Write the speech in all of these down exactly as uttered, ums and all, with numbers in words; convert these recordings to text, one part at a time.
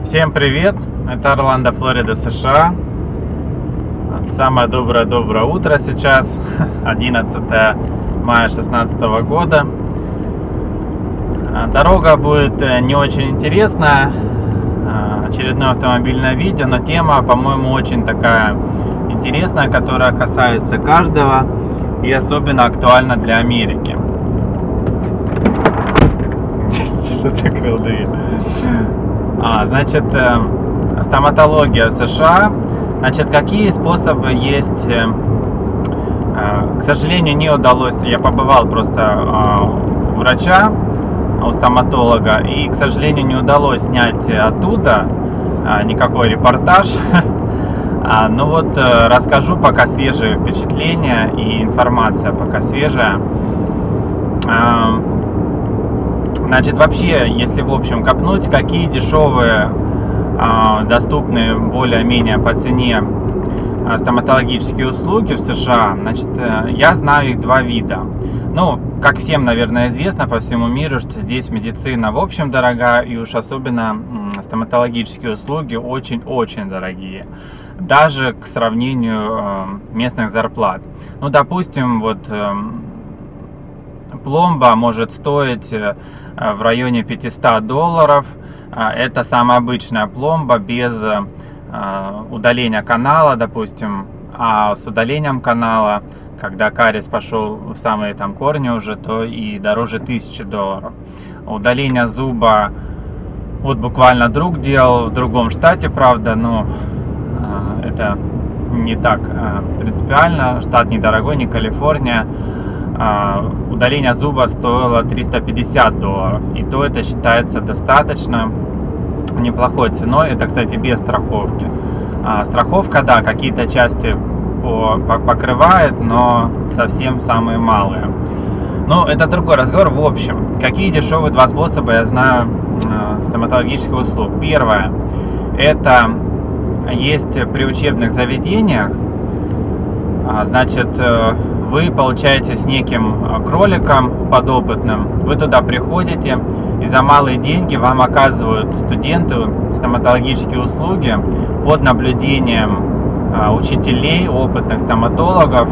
Всем привет! Это Орландо, Флорида, США. Самое доброе-доброе утро сейчас, одиннадцатое мая две тысячи шестнадцатого года. Дорога будет не очень интересная, очередное автомобильное видео, но тема, по-моему, очень такая интересная, которая касается каждого и особенно актуальна для Америки. Закрыл дверь. А, значит, стоматология в США. Значит, какие способы есть? К сожалению, не удалось. Я побывал просто у врача, у стоматолога, и, к сожалению, не удалось снять оттуда никакой репортаж. Ну вот, расскажу пока свежие впечатления и информация пока свежая. Значит, вообще, если в общем копнуть, какие дешевые, доступные более-менее по цене стоматологические услуги в США, значит, я знаю их два вида. Ну, как всем, наверное, известно по всему миру, что здесь медицина в общем дорогая, и уж особенно стоматологические услуги очень-очень дорогие, даже к сравнению местных зарплат. Ну, допустим, вот пломба может стоить в районе пятисот долларов. Это самая обычная пломба без удаления канала, допустим. А с удалением канала, когда кариес пошел в самые там корни уже, то и дороже тысячи долларов. Удаление зуба, вот буквально друг делал в другом штате, правда, но это не так принципиально. Штат недорогой, не Калифорния. Удаление зуба стоило триста пятьдесят долларов, и то это считается достаточно неплохой ценой. Это, кстати, без страховки. Страховка, да, какие-то части покрывает, но совсем самые малые. Но это другой разговор. В общем, какие дешевые два способа я знаю стоматологических услуг. Первое, это есть при учебных заведениях. Значит, вы получаете с неким кроликом подопытным, вы туда приходите, и за малые деньги вам оказывают студенты стоматологические услуги под наблюдением учителей, опытных стоматологов.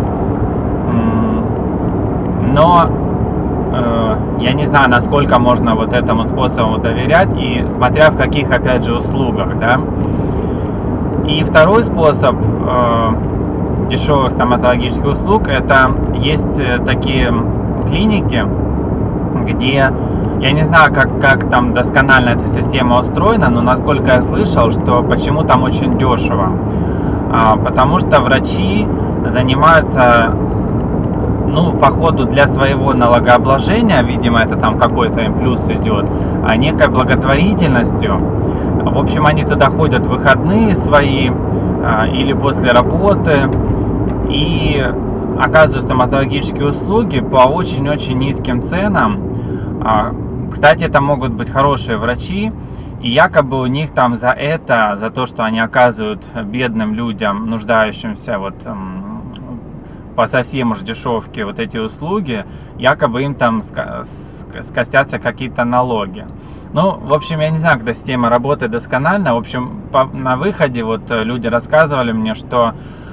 Но я не знаю, насколько можно вот этому способу доверять, и смотря в каких, опять же, услугах, да. И второй способ дешевых стоматологических услуг, это есть такие клиники, где, я не знаю, как, как там досконально эта система устроена, но насколько я слышал, что почему там очень дешево. А, потому что врачи занимаются, ну, по ходу для своего налогообложения, видимо, это там какой-то им плюс идет, а некой благотворительностью. В общем, они туда ходят в выходные свои а, или после работы, и оказывают стоматологические услуги по очень-очень низким ценам. Кстати, это могут быть хорошие врачи, и якобы у них там за это, за то, что они оказывают бедным людям, нуждающимся вот по совсем уж дешевке вот эти услуги, якобы им там скостятся какие-то налоги. Ну, в общем, я не знаю, когда система работает досконально. В общем, по, на выходе вот люди рассказывали мне, что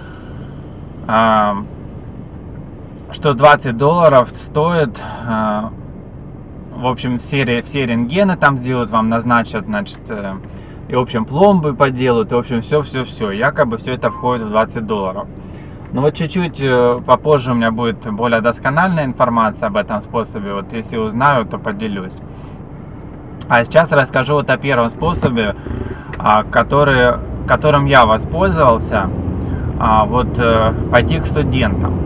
что двадцать долларов стоит, в общем, все, все рентгены там сделают, вам назначат, значит, и, в общем, пломбы поделают, и, в общем, все-все-все, якобы все это входит в двадцать долларов. Но вот чуть-чуть попозже у меня будет более доскональная информация об этом способе, вот если узнаю, то поделюсь. А сейчас расскажу вот о первом способе, который, которым я воспользовался. А, вот э, пойти к студентам.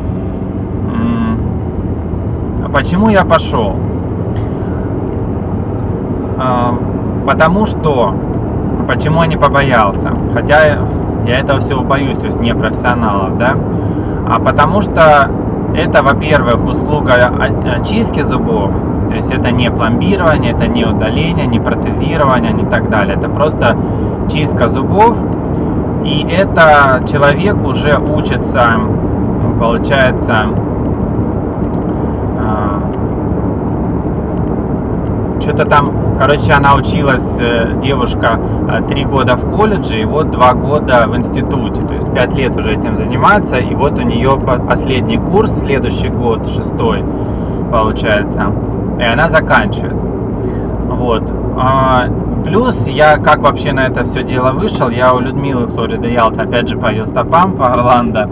М-м, почему я пошел? А, потому что, почему я не побоялся, хотя я этого всего боюсь, то есть не профессионалов, да, а потому что это, во-первых, услуга очистки зубов, то есть это не пломбирование, это не удаление, не протезирование, не так далее, это просто чистка зубов. И это человек уже учится, получается, что-то там, короче, она училась, девушка, три года в колледже и вот два года в институте, то есть пять лет уже этим занимается, и вот у нее последний курс, следующий год, шестой, получается, и она заканчивает. Вот. Плюс я, как вообще на это все дело вышел, я у Людмилы Флорида Ялта, опять же по ее стопам, по Орландо,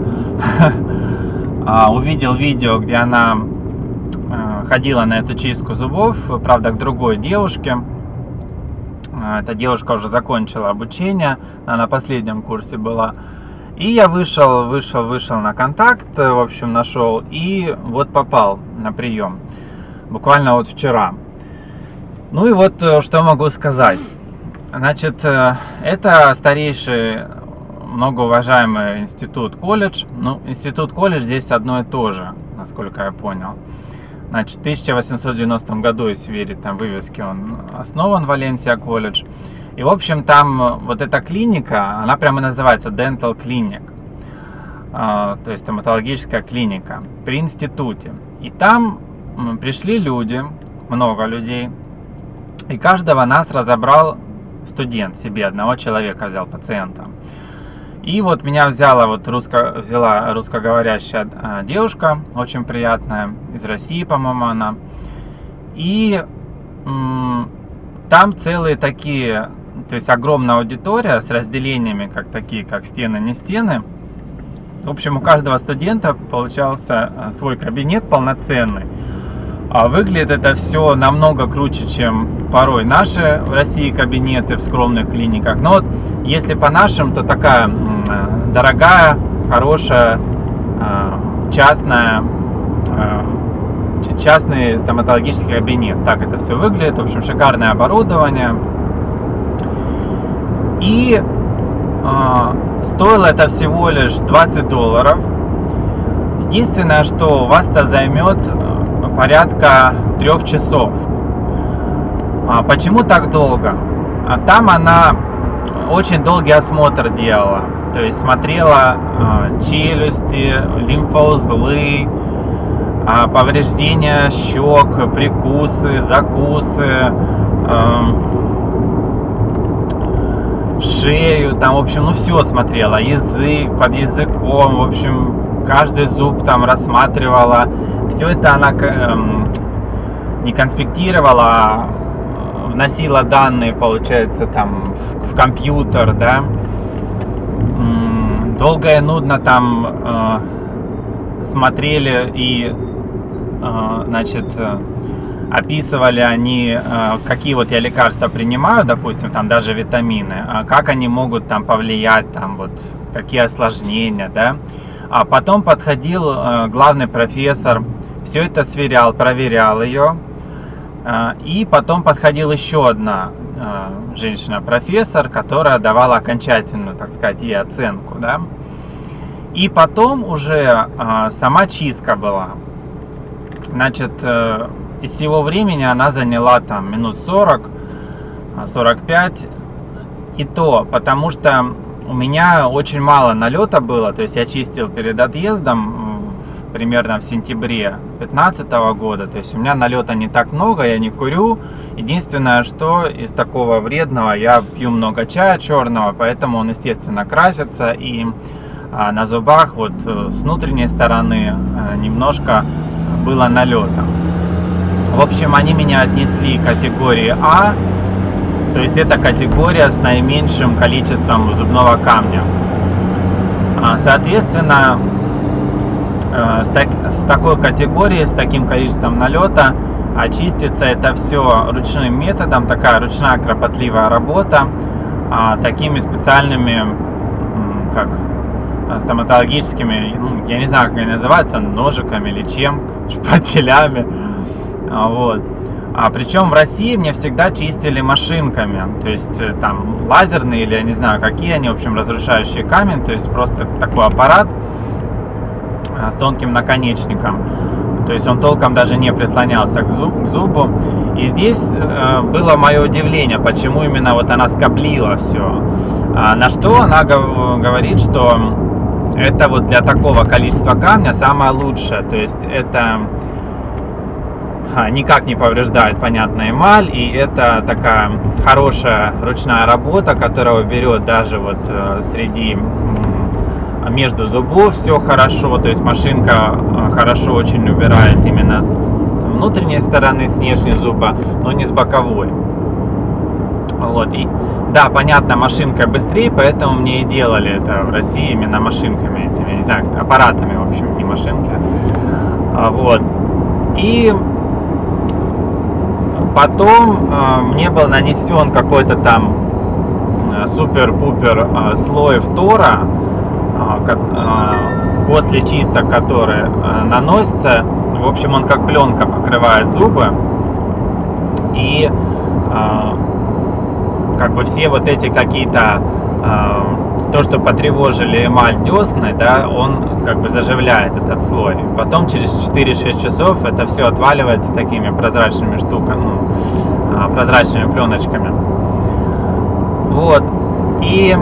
увидел видео, где она ходила на эту чистку зубов, правда, к другой девушке. Эта девушка уже закончила обучение, она на последнем курсе была. И я вышел, вышел, вышел на контакт, в общем, нашел, и вот попал на прием. Буквально вот вчера. Ну и вот что могу сказать. Значит, это старейший, многоуважаемый институт-колледж. Ну, институт-колледж здесь одно и то же, насколько я понял. Значит, в тысяча восемьсот девяностом году, если верить там вывеске, он основан, Валенсия колледж. И, в общем, там вот эта клиника, она прямо называется Dental Clinic, то есть стоматологическая клиника при институте. И там пришли люди, много людей, и каждого нас разобрал студент, себе одного человека взял, пациента. И вот меня взяла, вот русско, взяла русскоговорящая девушка, очень приятная, из России, по-моему, она. И м, там целые такие, то есть огромная аудитория с разделениями, как такие, как стены, не стены. В общем, у каждого студента получался свой кабинет полноценный. А выглядит это все намного круче, чем порой наши в России кабинеты в скромных клиниках. Но вот если по нашим, то такая дорогая, хорошая, частная, частный стоматологический кабинет. Так это все выглядит. В общем, шикарное оборудование. И стоило это всего лишь двадцать долларов. Единственное, что у вас это займет порядка трех часов. А почему так долго? А там она очень долгий осмотр делала. То есть смотрела а, челюсти, лимфоузлы, а, повреждения щек, прикусы, закусы, а, шею, там, в общем, ну все смотрела. Язык, под языком, в общем, каждый зуб там рассматривала. Все это она эм, не конспектировала, а вносила данные, получается, там в, в компьютер, да. М-м, долго и нудно там э, смотрели и, э, значит, э, описывали они, э, какие вот я лекарства принимаю, допустим, там даже витамины, а как они могут там повлиять, там вот какие осложнения, да. А потом подходил э, главный профессор, все это сверял, проверял ее. Э, и потом подходила еще одна э, женщина-профессор, которая давала окончательную, так сказать, ей оценку. Да? И потом уже э, сама чистка была. Значит, э, из всего времени она заняла там минут сорок, сорок пять. И то, потому что у меня очень мало налета было, то есть я чистил перед отъездом примерно в сентябре две тысячи пятнадцатого года, то есть у меня налета не так много, я не курю. Единственное, что из такого вредного, я пью много чая черного, поэтому он, естественно, красится, и а, на зубах вот с внутренней стороны а, немножко было налета. В общем, они меня отнесли к категории А. То есть это категория с наименьшим количеством зубного камня. Соответственно, с, так, с такой категорией, с таким количеством налета очистится это все ручным методом, такая ручная кропотливая работа, такими специальными, как стоматологическими, ну, я не знаю, как они называются, ножиками или чем, шпателями. Вот. А причем в России мне всегда чистили машинками, то есть там лазерные или я не знаю какие они, в общем, разрушающие камень, то есть просто такой аппарат с тонким наконечником, то есть он толком даже не прислонялся к, зуб, к зубу. И здесь э, было мое удивление, почему именно вот она скоблила все. А на что она говорит, что это вот для такого количества камня самое лучшее, то есть это никак не повреждает, понятно, эмаль, и это такая хорошая ручная работа, которая уберет даже вот среди между зубов все хорошо, то есть машинка хорошо очень убирает именно с внутренней стороны, с внешней зуба, но не с боковой. Вот, и да, понятно, машинка быстрее, поэтому мне и делали это в России именно машинками этими, я не знаю, аппаратами, в общем, не машинки. Вот, и потом э, мне был нанесен какой-то там э, супер-пупер э, слой фтора, э, э, после чисток, которые э, наносятся. В общем, он как пленка покрывает зубы. И э, как бы все вот эти какие-то, э, то, что потревожили эмаль десны, да, он как бы заживляет этот слой. Потом через четыре-шесть часов это все отваливается такими прозрачными штуками, ну, прозрачными пленочками. Вот. И,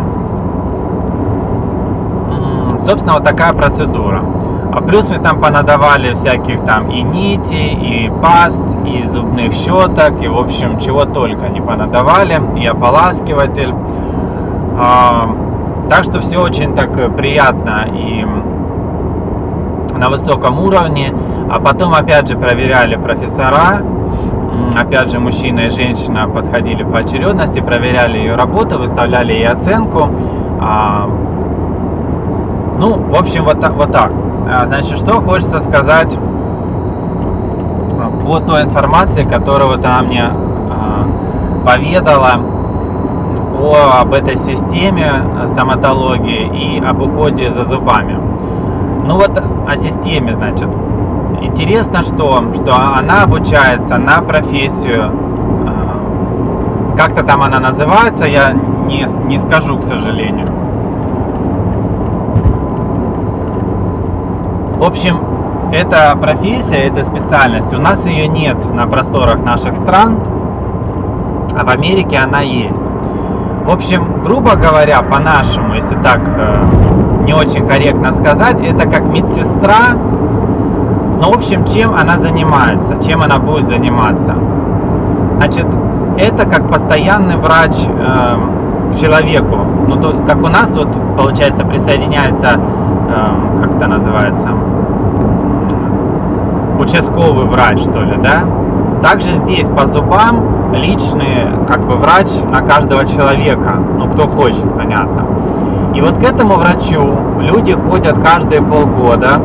собственно, вот такая процедура. А плюс мы там понадавали всяких там и нити, и паст, и зубных щеток, и, в общем, чего только не понадавали, и ополаскиватель. А, так что все очень так приятно и на высоком уровне. А потом опять же проверяли профессора, опять же мужчина и женщина подходили по очередности, проверяли ее работу, выставляли ей оценку. А, ну, в общем, вот, вот так. Значит, что хочется сказать по той информации, которую вот она мне а, поведала о, об этой системе стоматологии и об уходе за зубами. Ну вот о системе, значит. Интересно, что, что она обучается на профессию, а, как-то там она называется, я не, не скажу, к сожалению. В общем, эта профессия, эта специальность, у нас ее нет на просторах наших стран, а в Америке она есть. В общем, грубо говоря, по-нашему, если так э, не очень корректно сказать, это как медсестра. Но, в общем, чем она занимается, чем она будет заниматься? Значит, это как постоянный врач э, к человеку. Ну, то, как у нас, вот, получается, присоединяется, э, как это называется, участковый врач, что ли, да? Также здесь по зубам личный, как бы, врач на каждого человека, ну, кто хочет, понятно. И вот к этому врачу люди ходят каждые полгода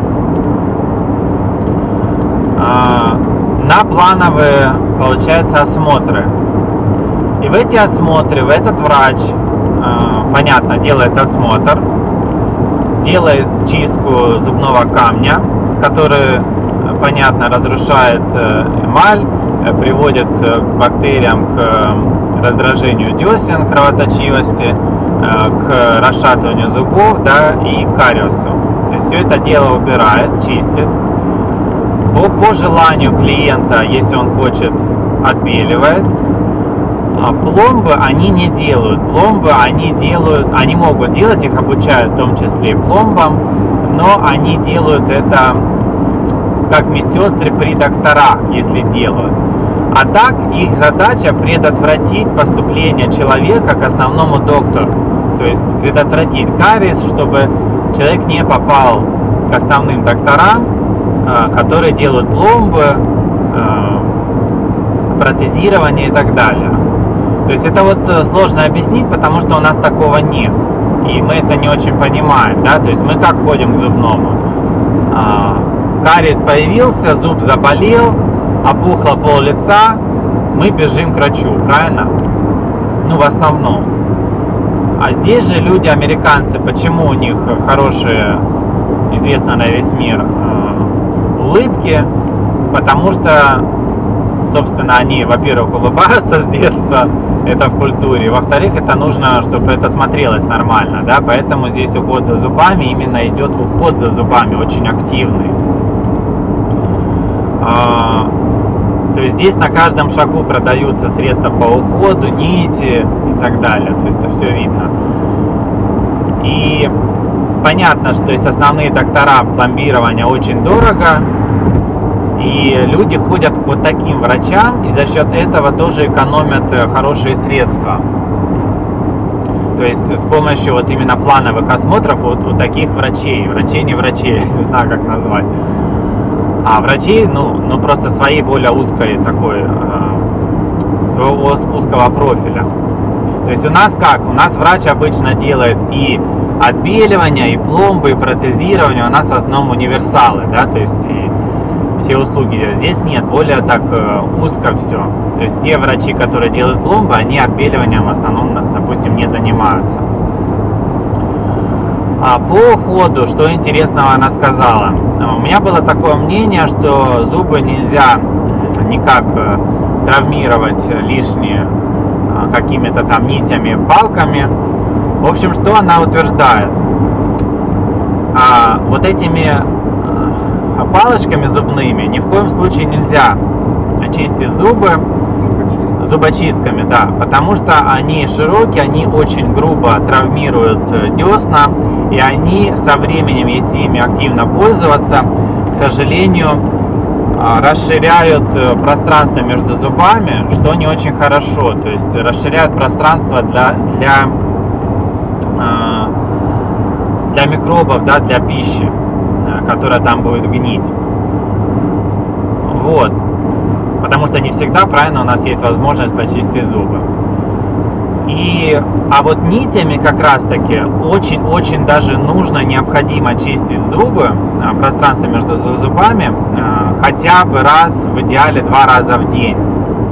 а, на плановые, получается, осмотры. И в эти осмотры, в этот врач, а, понятно, делает осмотр, делает чистку зубного камня, который, понятно, разрушает эмаль, приводит к бактериям, к раздражению десен, кровоточивости, к расшатыванию зубов, да, и к кариесу. То есть все это дело убирает, чистит. По, по желанию клиента, если он хочет, отбеливает. А пломбы они не делают. Пломбы они делают, они могут делать, их обучают в том числе и пломбам, но они делают это как медсестры при докторах, если делают. А так их задача предотвратить поступление человека к основному доктору. То есть предотвратить кариес, чтобы человек не попал к основным докторам, которые делают пломбы, протезирование и так далее. То есть это вот сложно объяснить, потому что у нас такого нет. И мы это не очень понимаем, да, то есть мы как ходим к зубному. Кариес появился, зуб заболел, опухло пол лица, мы бежим к врачу, правильно? Ну, в основном. А здесь же люди, американцы, почему у них хорошие, известно на весь мир, улыбки? Потому что, собственно, они, во-первых, улыбаются с детства, это в культуре, во-вторых, это нужно, чтобы это смотрелось нормально, да, поэтому здесь уход за зубами, именно идет уход за зубами, очень активный. А, то есть здесь на каждом шагу продаются средства по уходу, нити и так далее, то есть это все видно. И понятно, что есть основные доктора пломбирования очень дорого, И люди ходят к вот таким врачам, и за счет этого тоже экономят хорошие средства. То есть с помощью вот именно плановых осмотров вот, вот таких врачей, врачей не врачей, не знаю как назвать, а врачей, ну, ну просто своей более узкой такой, э, своего узкого профиля. То есть у нас как? У нас врач обычно делает и отбеливание, и пломбы, и протезирование, у нас в основном универсалы, да, то есть и все услуги. Здесь нет, более так э, узко все. То есть те врачи, которые делают пломбы, они отбеливанием в основном, допустим, не занимаются. А по ходу, что интересного она сказала? У меня было такое мнение, что зубы нельзя никак травмировать лишние какими-то там нитями, палками. В общем, что она утверждает? А, вот этими палочками зубными ни в коем случае нельзя чистить зубы. Зубочистками, да, потому что они широкие, они очень грубо травмируют десна, и они со временем, если ими активно пользоваться, к сожалению, расширяют пространство между зубами, что не очень хорошо, то есть расширяют пространство для, для, для микробов, да, для пищи, которая там будет гнить. Вот. Потому что не всегда, правильно, у нас есть возможность почистить зубы. И, а вот нитями как раз таки очень-очень даже нужно, необходимо чистить зубы, пространство между зубами, хотя бы раз, в идеале два раза в день.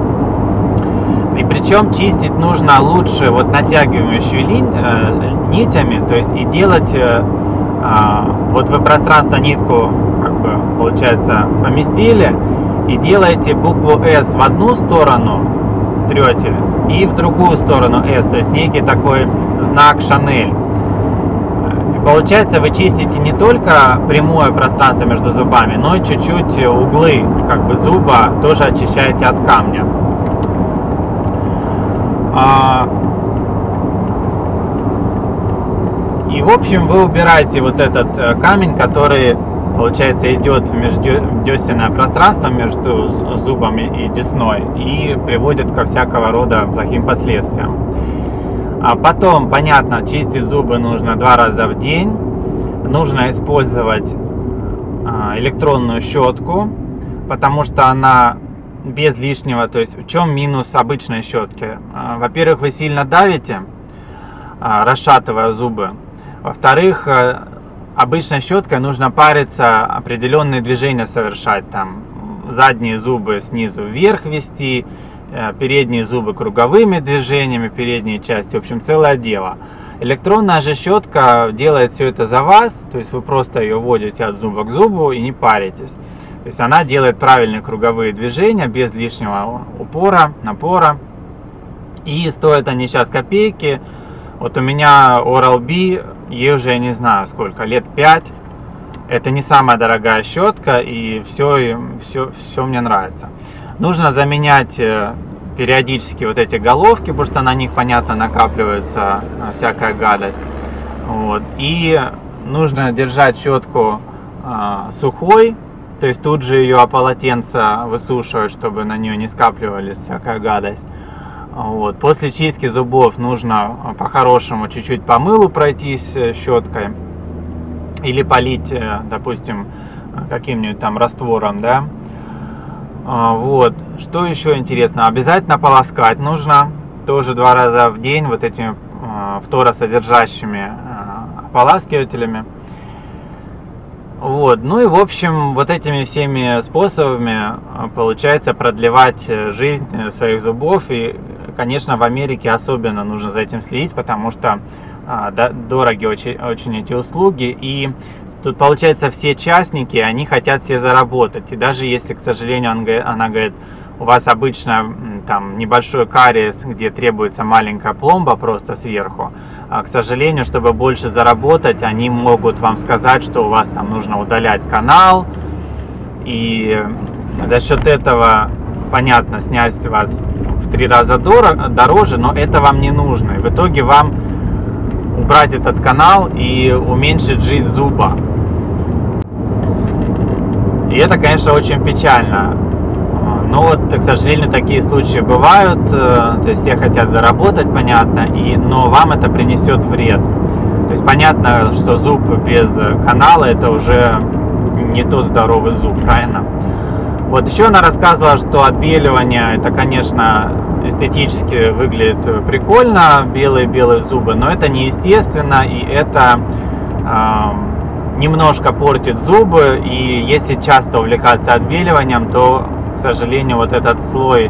И причем чистить нужно лучше вот натягивающими нитями, то есть и делать, вот вы пространство нитку, как бы, получается, поместили, и делаете букву S в одну сторону, трете, и в другую сторону S, то есть некий такой знак Шанель. И получается, вы чистите не только прямое пространство между зубами, но и чуть-чуть углы как бы зуба тоже очищаете от камня. И в общем вы убираете вот этот камень, который, получается, идет в междесенное пространство между зубом и десной и приводит ко всякого рода плохим последствиям. А потом, понятно, чистить зубы нужно два раза в день. Нужно использовать электронную щетку, потому что она без лишнего, то есть в чем минус обычной щетки? Во-первых, вы сильно давите, расшатывая зубы. Во-вторых, обычной щеткой нужно париться, определенные движения совершать, там задние зубы снизу вверх вести, передние зубы круговыми движениями, передние части, в общем, целое дело. Электронная же щетка делает все это за вас, то есть вы просто ее вводите от зуба к зубу и не паритесь. То есть она делает правильные круговые движения без лишнего упора, напора. И стоят они сейчас копейки. Вот у меня Oral-B, ей уже я не знаю сколько, лет пять. Это не самая дорогая щетка, и все, все, все мне нравится. Нужно заменять периодически вот эти головки, потому что на них, понятно, накапливается всякая гадость. Вот. И нужно держать щетку э, сухой, то есть тут же ее о полотенце высушивать, чтобы на нее не скапливалась всякая гадость. Вот. После чистки зубов нужно по-хорошему чуть-чуть по мылу пройтись щеткой или полить, допустим, каким-нибудь там раствором, да. Вот. Что еще интересно? Обязательно полоскать нужно тоже два раза в день вот этими фторосодержащими ополаскивателями. Вот. Ну и в общем вот этими всеми способами получается продлевать жизнь своих зубов. И, конечно, в Америке особенно нужно за этим следить, потому что а, да, дороги очень, очень эти услуги. И тут получается все частники, они хотят все заработать. И даже если, к сожалению, он, она говорит, у вас обычно там небольшой кариес, где требуется маленькая пломба просто сверху, а, к сожалению, чтобы больше заработать, они могут вам сказать, что у вас там нужно удалять канал. И за счет этого, понятно, снять вас в три раза дорого, дороже, но это вам не нужно. И в итоге вам убрать этот канал и уменьшить жизнь зуба. И И это, конечно, очень печально. Но вот, к сожалению, такие случаи бывают. То есть все хотят заработать, понятно, и, но вам это принесет вред. То есть понятно, что зуб без канала это уже не тот здоровый зуб, правильно? Вот еще она рассказывала, что отбеливание это, конечно, эстетически выглядит прикольно, белые-белые зубы, но это неестественно, и это э, немножко портит зубы, и если часто увлекаться отбеливанием, то, к сожалению, вот этот слой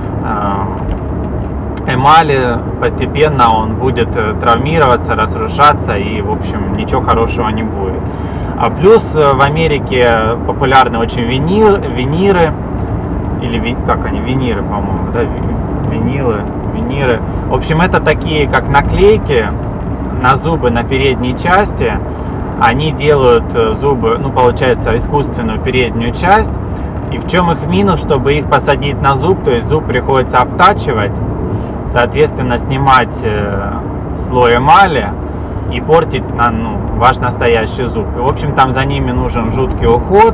э, эмали постепенно он будет травмироваться, разрушаться, и, в общем, ничего хорошего не будет. А плюс в Америке популярны очень винир, виниры, или ви, как они, виниры, по-моему, да, винилы, виниры. В общем, это такие, как наклейки на зубы на передней части. Они делают зубы, ну, получается, искусственную переднюю часть. И в чем их минус, чтобы их посадить на зуб, то есть зуб приходится обтачивать, соответственно, снимать слой эмали и портить на, ну, ваш настоящий зуб. И, в общем, там за ними нужен жуткий уход.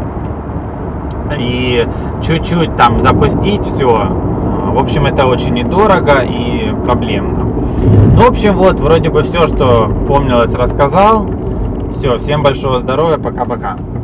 И чуть-чуть там запустить все. В общем, это очень недорого и проблемно. Ну, в общем, вот, вроде бы все, что помнилось, рассказал. Все, всем большого здоровья, пока-пока.